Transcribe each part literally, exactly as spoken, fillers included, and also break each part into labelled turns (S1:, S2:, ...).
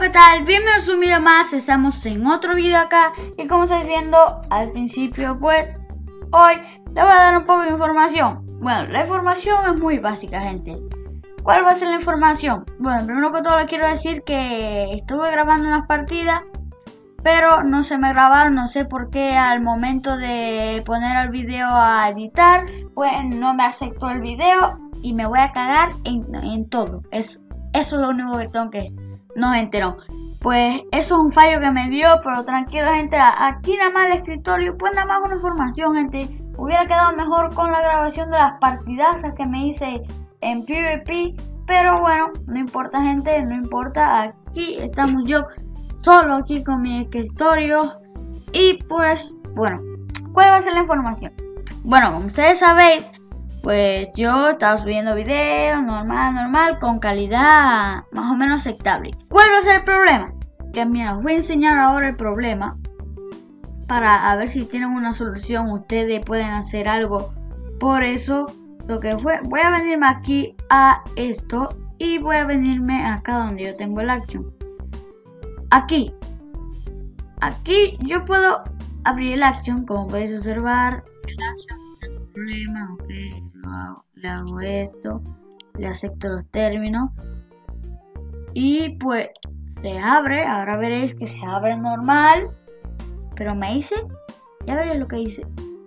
S1: ¿qué tal? Bienvenidos a un video más, estamos en otro video acá. Y como estáis viendo al principio, pues hoy les voy a dar un poco de información. Bueno, la información es muy básica, gente. ¿Cuál va a ser la información? Bueno, primero que todo les quiero decir que estuve grabando unas partidas, pero no se me grabaron, no sé por qué al momento de poner el video a editar, pues no me aceptó el video y me voy a cagar en, en todo. Es, eso es lo único que tengo que decir. No, gente, no. Pues eso es un fallo que me dio, pero tranquilo, gente. Aquí nada más el escritorio, pues nada más una información, gente. Hubiera quedado mejor con la grabación de las partidazas que me hice en PvP, pero bueno, no importa, gente, no importa. Aquí estamos yo solo aquí con mi escritorio. Y pues, bueno, ¿cuál va a ser la información? Bueno, como ustedes sabéis, pues yo estaba subiendo videos normal, normal, con calidad más o menos aceptable. ¿Cuál va a ser el problema? Que mira, os voy a enseñar ahora el problema para a ver si tienen una solución. Ustedes pueden hacer algo. Por eso, lo que fue, voy a venirme aquí a esto y voy a venirme acá donde yo tengo el action. Aquí, aquí yo puedo abrir el action, como podéis observar. El action no es problema, ok. Le hago esto, le acepto los términos y pues se abre. Ahora veréis que se abre normal, pero me dice, ya veréis lo que dice,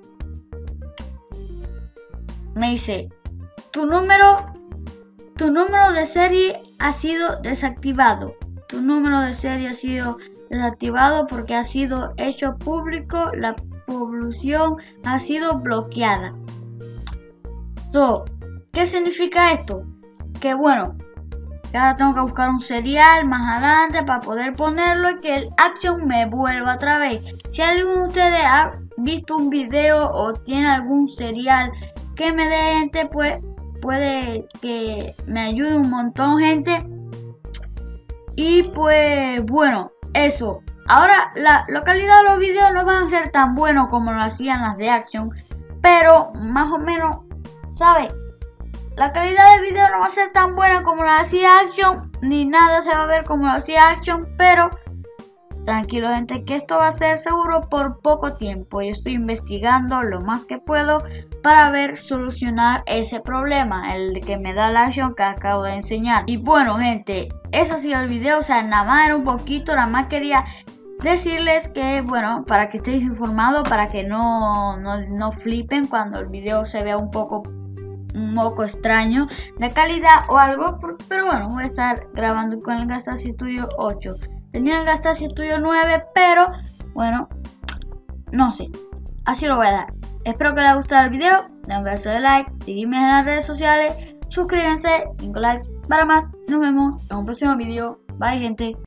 S1: me dice tu número tu número de serie ha sido desactivado, tu número de serie ha sido desactivado porque ha sido hecho público, la población ha sido bloqueada. So, ¿qué significa esto? Que bueno, que ahora tengo que buscar un serial más adelante para poder ponerlo y que el action me vuelva otra vez. Si alguno de ustedes ha visto un video o tiene algún serial que me dé, gente, pues puede que me ayude un montón, gente. Y pues bueno, eso. Ahora la, la calidad de los videos no van a ser tan buenos como lo hacían las de action, pero más o menos, ¿sabes? La calidad del video no va a ser tan buena como la hacía Action, ni nada se va a ver como lo hacía Action, pero tranquilo, gente, que esto va a ser seguro por poco tiempo. Yo estoy investigando lo más que puedo para ver solucionar ese problema, el que me da la Action que acabo de enseñar. Y bueno, gente, eso ha sido el video, o sea, nada más era un poquito, nada más quería decirles que, bueno, para que estéis informados, para que no, no, no flipen cuando el video se vea un poco un poco extraño de calidad o algo, pero bueno, voy a estar grabando con el Camtasia Studio ocho. Tenía el Camtasia Studio nueve, pero bueno, no sé, así lo voy a dar. Espero que les haya gustado el video, den un beso de like, sígueme en las redes sociales, suscríbanse, cinco likes para más. Nos vemos en un próximo video. Bye, gente.